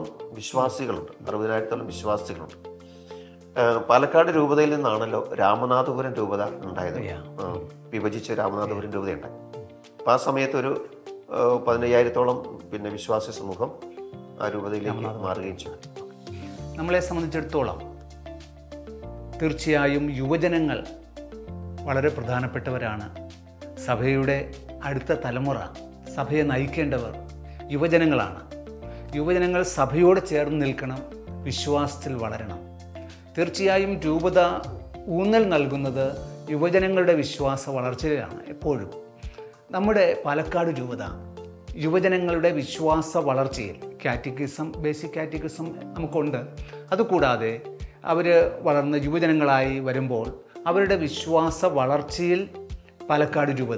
വിശ്വാസികളുണ്ട്. പാലക്കാട് രൂപതയിൽ നിന്നാണല്ലോ രാമനാഥപുരം രൂപത ഉണ്ടായത്. വിഭജിച്ച് രാമനാഥപുരം രൂപതയുണ്ടായി. അപ്പോൾ ആ സമയത്ത് ഒരു 15,000-ഓളം പിന്നെ വിശ്വാസി സമൂഹം ആ രൂപതയിലേക്ക് മാറുകയും ചെയ്തു. നമ്മളെ സംബന്ധിച്ചിടത്തോളം തീർച്ചയായും യുവജനങ്ങൾ വളരെ പ്രധാനപ്പെട്ടവരാണ്. സഭയുടെ അടുത്ത തലമുറ, സഭയെ നയിക്കേണ്ടവർ യുവജനങ്ങളാണ്. യുവജനങ്ങൾ സഭയോട് ചേർന്ന് നിൽക്കണം, വിശ്വാസത്തിൽ വളരണം. തീർച്ചയായും രൂപത ഊന്നൽ നൽകുന്നത് യുവജനങ്ങളുടെ വിശ്വാസ വളർച്ചയിലാണ്. എപ്പോഴും നമ്മുടെ പാലക്കാട് രൂപത യുവജനങ്ങളുടെ വിശ്വാസ വളർച്ചയിൽ കാറ്റക്കിസം, ബേസിക് കാറ്റക്കിസം നമുക്കുണ്ട്. അതുകൂടാതെ അവർ വളർന്ന് യുവജനങ്ങളായി വരുമ്പോൾ അവരുടെ വിശ്വാസ വളർച്ചയിൽ പാലക്കാട് രൂപത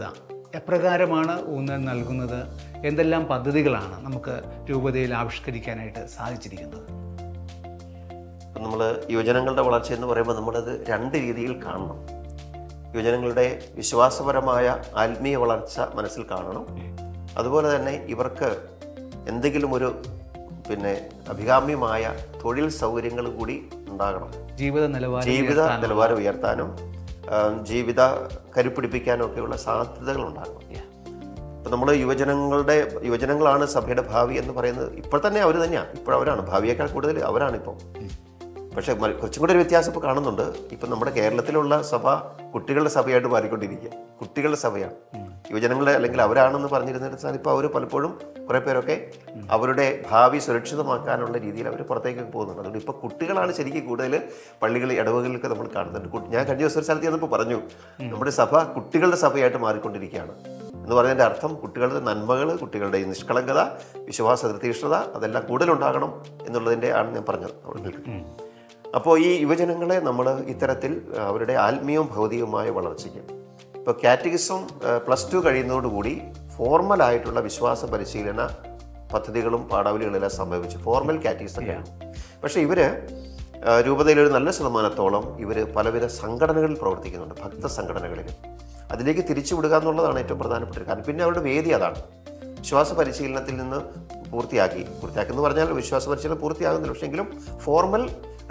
എപ്രകാരമാണ് ഊന്നൽ നൽകുന്നത്? എന്തെല്ലാം പദ്ധതികളാണ് നമുക്ക് രൂപതയിൽ ആവിഷ്കരിക്കാനായിട്ട് സാധിച്ചിരിക്കുന്നത്? നമ്മൾ യുവജനങ്ങളുടെ വളർച്ച എന്ന് പറയുമ്പോൾ നമ്മളത് രണ്ട് രീതിയിൽ കാണണം. യുവജനങ്ങളുടെ വിശ്വാസപരമായ ആത്മീയ വളർച്ച മനസ്സിൽ കാണണം. അതുപോലെ തന്നെ ഇവർക്ക് എന്തെങ്കിലും ഒരു അഭികാമ്യമായ തൊഴിൽ സൗകര്യങ്ങൾ കൂടി ഉണ്ടാകണം. ജീവിത നിലവാരം ഉയർത്താനും ജീവിത കരുപ്പിടിപ്പിക്കാനും ഒക്കെയുള്ള സാധ്യതകൾ ഉണ്ടാകണം. ഇപ്പം നമ്മൾ യുവജനങ്ങളാണ് സഭയുടെ ഭാവി എന്ന് പറയുന്നത്. ഇപ്പോൾ തന്നെ അവർ തന്നെയാണ്, ഇപ്പോഴവരാണ് ഭാവിയേക്കാൾ കൂടുതൽ അവരാണിപ്പോൾ. പക്ഷേ കുറച്ചും കൂടെ ഒരു വ്യത്യാസം ഇപ്പോൾ കാണുന്നുണ്ട്. ഇപ്പം നമ്മുടെ കേരളത്തിലുള്ള സഭ കുട്ടികളുടെ സഭയായിട്ട് മാറിക്കൊണ്ടിരിക്കുക. കുട്ടികളുടെ സഭയാണ്. യുവജനങ്ങളെ അല്ലെങ്കിൽ അവരാണെന്ന് പറഞ്ഞിരുന്നിടത്താൽ ഇപ്പോൾ അവർ പലപ്പോഴും കുറേ പേരൊക്കെ അവരുടെ ഭാവി സുരക്ഷിതമാക്കാനുള്ള രീതിയിൽ അവർ പുറത്തേക്ക് പോകുന്നുണ്ട്. അതുകൊണ്ട് ഇപ്പോൾ കുട്ടികളാണ് ശരിക്കും കൂടുതൽ പള്ളികൾ ഇടവകളിലൊക്കെ നമ്മൾ കാണുന്നുണ്ട്. ഞാൻ കഴിഞ്ഞ ദിവസം ഒരു സ്ഥലത്ത് ചെന്നപ്പോൾ പറഞ്ഞു, നമ്മുടെ സഭ കുട്ടികളുടെ സഭയായിട്ട് മാറിക്കൊണ്ടിരിക്കുകയാണ് എന്ന് പറയുന്നതിൻ്റെ അർത്ഥം കുട്ടികളുടെ നന്മകൾ, കുട്ടികളുടെ നിഷ്കളങ്കത, വിശ്വാസ തീക്ഷ്ണത അതെല്ലാം കൂടുതലുണ്ടാകണം എന്നുള്ളതിൻ്റെ ആണ് ഞാൻ പറഞ്ഞത് അവിടെ. അപ്പോൾ ഈ യുവജനങ്ങളെ നമ്മൾ ഇത്തരത്തിൽ അവരുടെ ആത്മീയവും ഭൗതികവുമായ വളർച്ചയ്ക്ക് ഇപ്പോൾ കാറ്റഗിസം +2 കഴിയുന്നതോടുകൂടി ഫോർമലായിട്ടുള്ള വിശ്വാസ പരിശീലന പദ്ധതികളും പാഠാവലികളെല്ലാം സംഭവിച്ചു. ഫോർമൽ കാറ്റഗിസം കഴിഞ്ഞു. പക്ഷേ ഇവർ രൂപതയിലൊരു നല്ല ശതമാനത്തോളം ഇവർ പലവിധ സംഘടനകളിൽ പ്രവർത്തിക്കുന്നുണ്ട്, ഭക്ത സംഘടനകളിൽ. അതിലേക്ക് തിരിച്ചു വിടുക എന്നുള്ളതാണ് ഏറ്റവും പ്രധാനപ്പെട്ട ഒരു കാര്യം. പിന്നെ അവരുടെ വേദി അതാണ്. വിശ്വാസ പരിശീലനത്തിൽ നിന്ന് പൂർത്തിയാക്കി എന്ന് പറഞ്ഞാൽ വിശ്വാസ പരിശീലനം പൂർത്തിയാകുന്നില്ല, പക്ഷെങ്കിലും ഫോർമൽ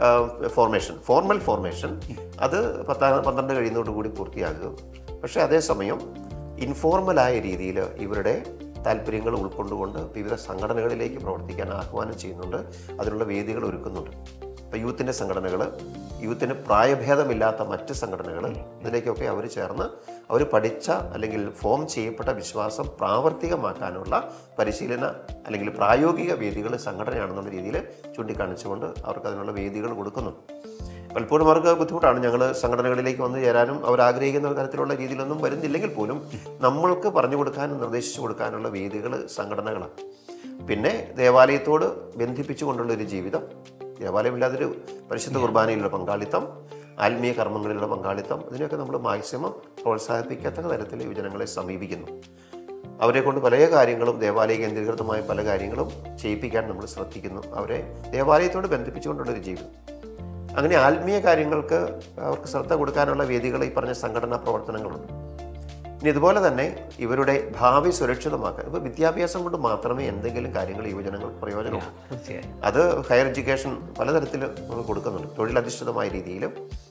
ഫോർമേഷൻ അത് 12 കഴിയുന്നതോടുകൂടി പൂർത്തിയാകുക. പക്ഷേ അതേസമയം ഇൻഫോർമലായ രീതിയിൽ ഇവരുടെ താല്പര്യങ്ങൾ ഉൾക്കൊണ്ടുകൊണ്ട് വിവിധ സംഘടനകളിലേക്ക് പ്രവർത്തിക്കാൻ ആഹ്വാനം ചെയ്യുന്നുണ്ട്. അതിനുള്ള വേദികൾ ഒരുക്കുന്നുണ്ട്. ഇപ്പോൾ യൂത്തിൻ്റെ സംഘടനകൾ, യൂത്തിന് പ്രായഭേദമില്ലാത്ത മറ്റ് സംഘടനകൾ, ഇതിലേക്കൊക്കെ അവർ ചേർന്ന് അവർ പഠിച്ച അല്ലെങ്കിൽ ഫോം ചെയ്യപ്പെട്ട വിശ്വാസം പ്രാവർത്തികമാക്കാനുള്ള പരിശീലന അല്ലെങ്കിൽ പ്രായോഗിക വേദികൾ സംഘടനയാണെന്നുള്ള രീതിയിൽ ചൂണ്ടിക്കാണിച്ചുകൊണ്ട് അവർക്ക് അതിനുള്ള വേദികൾ കൊടുക്കുന്നുണ്ട്. പലപ്പോഴും അവർക്ക് ബുദ്ധിമുട്ടാണ്. ഞങ്ങൾ സംഘടനകളിലേക്ക് വന്നു ചേരാനും അവർ ആഗ്രഹിക്കുന്ന തരത്തിലുള്ള രീതിയിലൊന്നും വരുന്നില്ലെങ്കിൽ പോലും നമ്മൾക്ക് പറഞ്ഞു കൊടുക്കാനും നിർദ്ദേശിച്ചു കൊടുക്കാനുള്ള വേദികൾ സംഘടനകളാണ്. പിന്നെ ദേവാലയത്തോട് ബന്ധിപ്പിച്ചുകൊണ്ടുള്ളൊരു ജീവിതം, ദേവാലയമില്ലാതൊരു പരിശുദ്ധ കുർബാനയിലുള്ള പങ്കാളിത്തം, ആത്മീയ കർമ്മങ്ങളിലുള്ള പങ്കാളിത്തം, ഇതിനൊക്കെ നമ്മൾ മാക്സിമം പ്രോത്സാഹിപ്പിക്കത്തക്ക തരത്തിൽ യുവജനങ്ങളെ സമീപിക്കുന്നു. അവരെ കൊണ്ട് പല കാര്യങ്ങളും ദേവാലയ കേന്ദ്രീകൃതമായ പല കാര്യങ്ങളും ചെയ്യിപ്പിക്കാൻ നമ്മൾ ശ്രദ്ധിക്കുന്നു. അവരെ ദേവാലയത്തോട് ബന്ധിപ്പിച്ചുകൊണ്ടുള്ളൊരു ജീവിതം. അങ്ങനെ ആത്മീയ കാര്യങ്ങൾക്ക് അവർക്ക് ശ്രദ്ധ കൊടുക്കാനുള്ള വേദികൾ ഈ പറഞ്ഞ സംഘടനാ പ്രവർത്തനങ്ങളുണ്ട്. ഇനി ഇതുപോലെ തന്നെ ഇവരുടെ ഭാവി സുരക്ഷിതമാക്കാൻ, ഇപ്പോൾ വിദ്യാഭ്യാസം കൊണ്ട് മാത്രമേ എന്തെങ്കിലും കാര്യങ്ങൾ യുവജനങ്ങൾക്ക് പ്രയോജനമുള്ളൂ. അത് ഹയർ എഡ്യൂക്കേഷൻ പലതരത്തിൽ നമ്മൾ കൊടുക്കുന്നുണ്ട്. തൊഴിലധിഷ്ഠിതമായ രീതിയിലും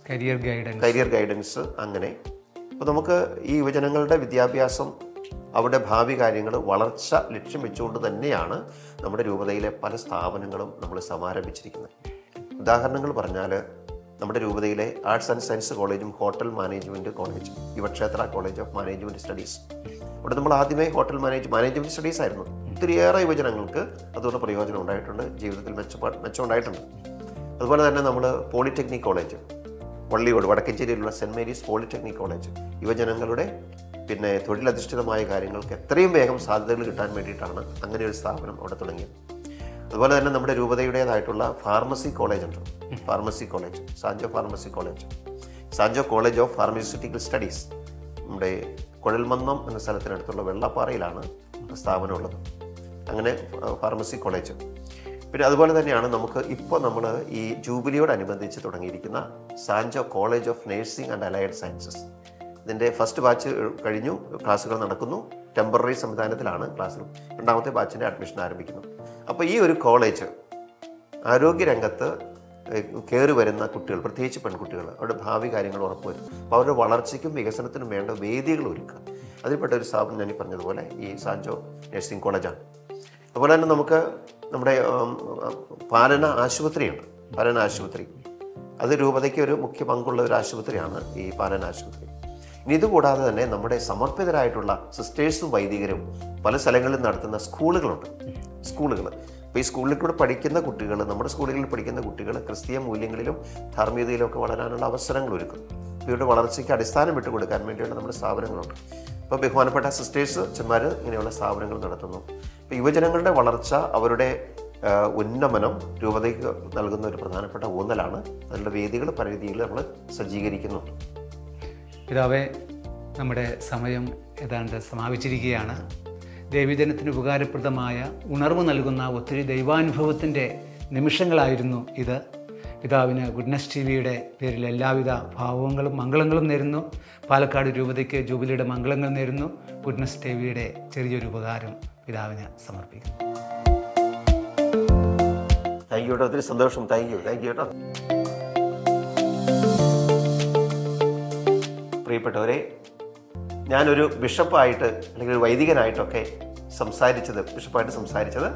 കരിയർ ഗൈഡൻസ് അങ്ങനെ. അപ്പോൾ നമുക്ക് ഈ യുവജനങ്ങളുടെ വിദ്യാഭ്യാസം, അവരുടെ ഭാവി കാര്യങ്ങൾ വളർച്ച ലക്ഷ്യം വെച്ചുകൊണ്ട് തന്നെയാണ് നമ്മുടെ രൂപതയിലെ പല സ്ഥാപനങ്ങളും നമ്മൾ സമാരംഭിച്ചിരിക്കുന്നത്. ഉദാഹരണങ്ങൾ പറഞ്ഞാൽ നമ്മുടെ രൂപതയിലെ ആർട്സ് ആൻഡ് സയൻസ് കോളേജും ഹോട്ടൽ മാനേജ്മെൻറ്റ് കോളേജും, Yuvakshetra college of management studies. അവിടെ നമ്മൾ ആദ്യമേ ഹോട്ടൽ മാനേജ്മെൻറ്റ് സ്റ്റഡീസ് ആയിരുന്നു. ഒത്തിരിയേറെ യുവജനങ്ങൾക്ക് അതുകൊണ്ട് പ്രയോജനം ഉണ്ടായിട്ടുണ്ട്, ജീവിതത്തിൽ മെച്ചം ഉണ്ടായിട്ടുണ്ട്. അതുപോലെ തന്നെ നമ്മൾ പോളിടെക്നിക് കോളേജ്, വള്ളിയോട് വടക്കഞ്ചേരിയിലുള്ള സെൻറ്റ് മേരീസ് പോളിടെക്നിക് കോളേജ്, യുവജനങ്ങളുടെ തൊഴിലധിഷ്ഠിതമായ കാര്യങ്ങൾക്ക് എത്രയും വേഗം സാധ്യതകൾ കിട്ടാൻ വേണ്ടിയിട്ടാണ് അങ്ങനെ ഒരു സ്ഥാപനം അവിടെ തുടങ്ങിയത്. അതുപോലെ തന്നെ നമ്മുടെ രൂപതയുടേതായിട്ടുള്ള ഫാർമസി കോളേജ് ഉണ്ട്. Pharmacy college, Sanjo pharmacy college, Sanjo college of pharmaceutical studies നമ്മുടെ കുഴൽമന്നം എന്ന സ്ഥലത്തിനടുത്തുള്ള വെള്ളപ്പാറയിലാണ് സ്ഥാപനമുള്ളത്. അങ്ങനെ ഫാർമസി കോളേജ്. പിന്നെ അതുപോലെ തന്നെയാണ് നമുക്ക് ഇപ്പോൾ നമ്മൾ ഈ ജൂബിലിയോടനുബന്ധിച്ച് തുടങ്ങിയിരിക്കുന്ന Sanjo college of nursing and allied sciences. ഇതിൻ്റെ ഫസ്റ്റ് ബാച്ച് കഴിഞ്ഞു, ക്ലാസ്സുകൾ നടക്കുന്നു. ടെമ്പററി സംവിധാനത്തിലാണ് ക്ലാസ്സുകൾ. രണ്ടാമത്തെ ബാച്ചിൻ്റെ അഡ്മിഷൻ ആരംഭിക്കുന്നു. അപ്പോൾ ഈ ഒരു കോളേജ് ആരോഗ്യരംഗത്ത് കയറി വരുന്ന കുട്ടികൾ, പ്രത്യേകിച്ച് പെൺകുട്ടികൾ, അവരുടെ ഭാവി കാര്യങ്ങൾ ഉറപ്പുവരും. അപ്പോൾ അവരുടെ വളർച്ചയ്ക്കും വികസനത്തിനും വേണ്ട വേദികൾ ഒരുക്കുക. അതിൽപ്പെട്ട ഒരു സ്ഥാപനം ഞാൻ ഈ പറഞ്ഞതുപോലെ ഈ സാൻജോ നഴ്സിംഗ് കോളേജാണ്. അതുപോലെ തന്നെ നമുക്ക് നമ്മുടെ പാലന ആശുപത്രിയുണ്ട്. പാലന ആശുപത്രി അത് രൂപതയ്ക്ക് ഒരു മുഖ്യ പങ്കുള്ള ഒരു ആശുപത്രിയാണ് ഈ പാലന ആശുപത്രി. ഇനി ഇതുകൂടാതെ തന്നെ നമ്മുടെ സമർപ്പിതരായിട്ടുള്ള സിസ്റ്റേഴ്സും വൈദികരും പല സ്ഥലങ്ങളിൽ നടത്തുന്ന സ്കൂളുകളുണ്ട്. അപ്പോൾ ഈ സ്കൂളിൽ കൂടെ പഠിക്കുന്ന കുട്ടികൾ, നമ്മുടെ സ്കൂളുകളിൽ പഠിക്കുന്ന കുട്ടികൾ ക്രിസ്തീയ മൂല്യങ്ങളിലും ധാർമ്മികതയിലും ഒക്കെ വളരാനുള്ള അവസരങ്ങൾ ഒരുക്കും. ഇവരുടെ വളർച്ചയ്ക്ക് അടിസ്ഥാനം വിട്ടുകൊടുക്കാൻ വേണ്ടിയുള്ള നമ്മുടെ സ്ഥാപനങ്ങളുണ്ട്. ഇപ്പോൾ ബഹുമാനപ്പെട്ട സിസ്റ്റേഴ്സ് അച്ഛന്മാർ ഇങ്ങനെയുള്ള സ്ഥാപനങ്ങൾ നടത്തുന്നു. ഇപ്പോൾ യുവജനങ്ങളുടെ വളർച്ച, അവരുടെ ഉന്നമനം രൂപതയ്ക്ക് നൽകുന്ന ഒരു പ്രധാനപ്പെട്ട ഊന്നലാണ്. അതിനുള്ള വേദികൾ പല രീതിയിൽ നമ്മൾ സജ്ജീകരിക്കുന്നുണ്ട്. പിതാവേ, നമ്മുടെ സമയം ഏതാണ്ട് സമാപിച്ചിരിക്കുകയാണ്. ദൈവജനത്തിന് ഉപകാരപ്രദമായ ഉണർവ് നൽകുന്ന ഒത്തിരി ദൈവാനുഭവത്തിൻ്റെ നിമിഷങ്ങളായിരുന്നു ഇത്. പിതാവിന് ഗുഡ്നസ് ടിവിയുടെ പേരിൽ എല്ലാവിധ ഭാവങ്ങളും മംഗളങ്ങളും നേരുന്നു. പാലക്കാട് രൂപതയ്ക്ക് ജൂബിലിയുടെ മംഗളങ്ങൾ നേരുന്നു. ഗുഡ്നസ് ടിവിയുടെ ചെറിയൊരു ഉപകാരം പിതാവിന് സമർപ്പിക്കുന്നു. താങ്ക് യു കേട്ടോ, ഒത്തിരി സന്തോഷം. താങ്ക് യു കേട്ടോ. പ്രിയപ്പെട്ടവരെ, ഞാനൊരു ബിഷപ്പായിട്ട് അല്ലെങ്കിൽ ഒരു വൈദികനായിട്ടൊക്കെ ബിഷപ്പായിട്ട് സംസാരിച്ചത്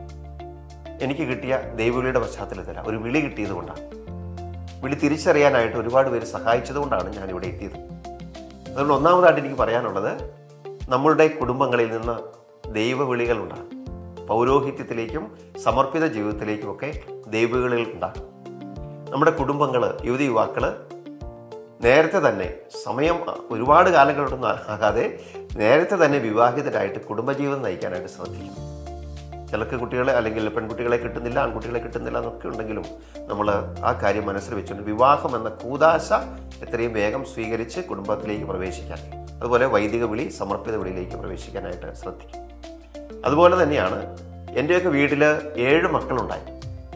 എനിക്ക് കിട്ടിയ ദൈവവിളിയുടെ പശ്ചാത്തലത്തിലാണ്. ഒരു വിളി കിട്ടിയത് കൊണ്ടാണ്. വിളി തിരിച്ചറിയാനായിട്ട് ഒരുപാട് പേര് സഹായിച്ചത് കൊണ്ടാണ് ഞാനിവിടെ എത്തിയത്. അതുകൊണ്ട് ഒന്നാമതായിട്ട് എനിക്ക് പറയാനുള്ളത്, നമ്മളുടെ കുടുംബങ്ങളിൽ നിന്ന് ദൈവവിളികൾ ഉണ്ടാകും. പൗരോഹിത്യത്തിലേക്കും സമർപ്പിത ജീവിതത്തിലേക്കുമൊക്കെ ദൈവവിളികൾ ഉണ്ടാകും. നമ്മുടെ കുടുംബങ്ങൾ, യുവതി യുവാക്കൾ നേരത്തെ തന്നെ, സമയം ഒരുപാട് കാലങ്ങളൊന്നും ആകാതെ നേരത്തെ തന്നെ വിവാഹിതരായിട്ട് കുടുംബജീവിതം നയിക്കാനായിട്ട് ശ്രദ്ധിക്കും. ചിലക്ക് കുട്ടികളെ അല്ലെങ്കിൽ പെൺകുട്ടികളെ കിട്ടുന്നില്ല, ആൺകുട്ടികളെ കിട്ടുന്നില്ല എന്നൊക്കെ ഉണ്ടെങ്കിലും നമ്മൾ ആ കാര്യം മനസ്സിൽ വെച്ചുകൊണ്ട് വിവാഹം എന്ന കൂദാശ എത്രയും വേഗം സ്വീകരിച്ച് കുടുംബത്തിലേക്ക് പ്രവേശിക്കാൻ, അതുപോലെ വൈദിക വിളി, സമർപ്പിത വിളിയിലേക്ക് പ്രവേശിക്കാനായിട്ട് ശ്രദ്ധിക്കും. അതുപോലെ തന്നെയാണ് എൻ്റെയൊക്കെ വീട്ടിൽ 7 മക്കളുണ്ടായി.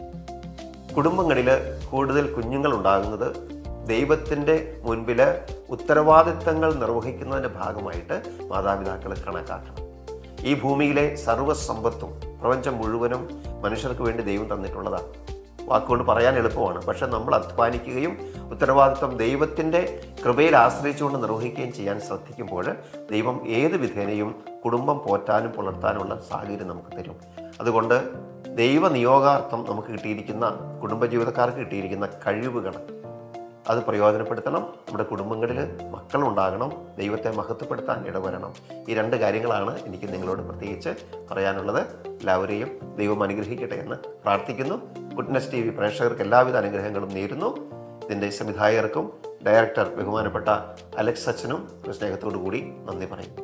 കുടുംബങ്ങളിൽ കൂടുതൽ കുഞ്ഞുങ്ങൾ ഉണ്ടാകുന്നത് ദൈവത്തിൻ്റെ മുൻപിൽ ഉത്തരവാദിത്തങ്ങൾ നിർവഹിക്കുന്നതിൻ്റെ ഭാഗമായിട്ട് മാതാപിതാക്കൾ കണക്കാക്കണം. ഈ ഭൂമിയിലെ സർവ്വസമ്പത്തും പ്രപഞ്ചം മുഴുവനും മനുഷ്യർക്ക് വേണ്ടി ദൈവം തന്നിട്ടുള്ളതാണ്. വാക്കുകൊണ്ട് പറയാൻ എളുപ്പമാണ്. പക്ഷെ നമ്മൾ അധ്വാനിക്കുകയും ഉത്തരവാദിത്വം ദൈവത്തിൻ്റെ കൃപയിൽ ആശ്രയിച്ചുകൊണ്ട് നിർവഹിക്കുകയും ചെയ്യാൻ ശ്രദ്ധിക്കുമ്പോൾ ദൈവം ഏത് വിധേനയും കുടുംബം പോറ്റാനും പുലർത്താനുള്ള സാഹചര്യം നമുക്ക് തരും. അതുകൊണ്ട് ദൈവനിയോഗാർത്ഥം നമുക്ക് കിട്ടിയിരിക്കുന്ന, കുടുംബജീവിതക്കാർക്ക് കിട്ടിയിരിക്കുന്ന കഴിവുകൾ അത് പ്രയോജനപ്പെടുത്തണം. നമ്മുടെ കുടുംബങ്ങളിൽ മക്കളുണ്ടാകണം, ദൈവത്തെ മഹത്വപ്പെടുത്താൻ ഇടവരണം. ഈ 2 കാര്യങ്ങളാണ് എനിക്ക് നിങ്ങളോട് പ്രത്യേകിച്ച് പറയാനുള്ളത്. എല്ലാവരെയും ദൈവം അനുഗ്രഹിക്കട്ടെ എന്ന് പ്രാർത്ഥിക്കുന്നു. ഗുഡ്നസ് ടി വി പ്രേക്ഷകർക്ക് എല്ലാവിധ അനുഗ്രഹങ്ങളും നേരുന്നു. ഇതിൻ്റെ സംവിധായകർക്കും ഡയറക്ടർ ബഹുമാനപ്പെട്ട അലക്സ് അച്ഛനും സ്നേഹത്തോടു കൂടി നന്ദി പറയുന്നു.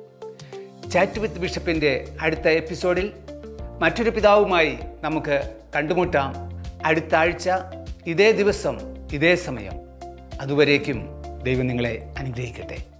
ചാറ്റ് വിത്ത് ബിഷപ്പിൻ്റെ അടുത്ത എപ്പിസോഡിൽ മറ്റൊരു പിതാവുമായി നമുക്ക് കണ്ടുമുട്ടാം. അടുത്ത ആഴ്ച ഇതേ ദിവസം ഇതേ സമയം. അതുവരേക്കും ദൈവം നിങ്ങളെ അനുഗ്രഹിക്കട്ടെ.